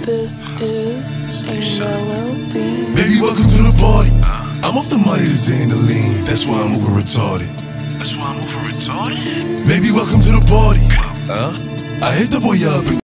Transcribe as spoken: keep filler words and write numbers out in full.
This is a melody. Baby, welcome to the party. I'm off the money to Xandaline. That's why I'm over retarded. That's why I'm over retarded? Baby, welcome to the party. Huh? I hit the boy up and